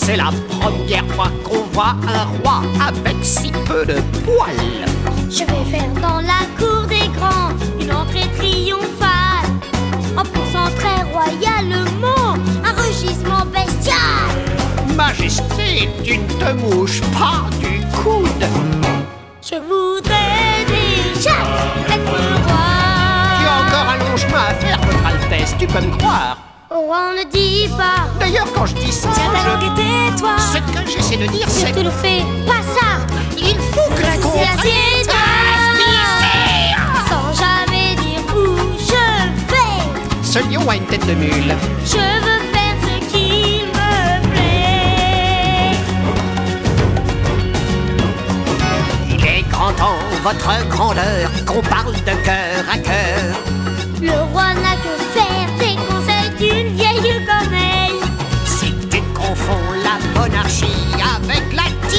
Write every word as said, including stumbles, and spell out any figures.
C'est la première fois qu'on voit un roi avec si peu de poils. Je vais faire dans la cour des grands une entrée triomphale, en poussant très royalement un rugissement bestial. Majesté, tu ne te mouches pas du coude. Je voudrais déjà être roi. Tu as encore un long chemin à faire, votre Altesse, tu peux me croire. Oh, on ne dit pas. D'ailleurs, quand je dis ça, Tiens ta je... langue et tais-toi. Ce que j'essaie de dire, c'est... Tu le fais pas ça. Il faut que la C'est comprenne. assez tard, sans jamais dire où je vais. Ce lion a une tête de mule. Je veux faire ce qui me plaît. Il est grand temps, votre grandeur, qu'on parle de cœur à cœur. Le roi n'a que faire des conseils d'une vieille corneille. Si tu confonds la monarchie avec la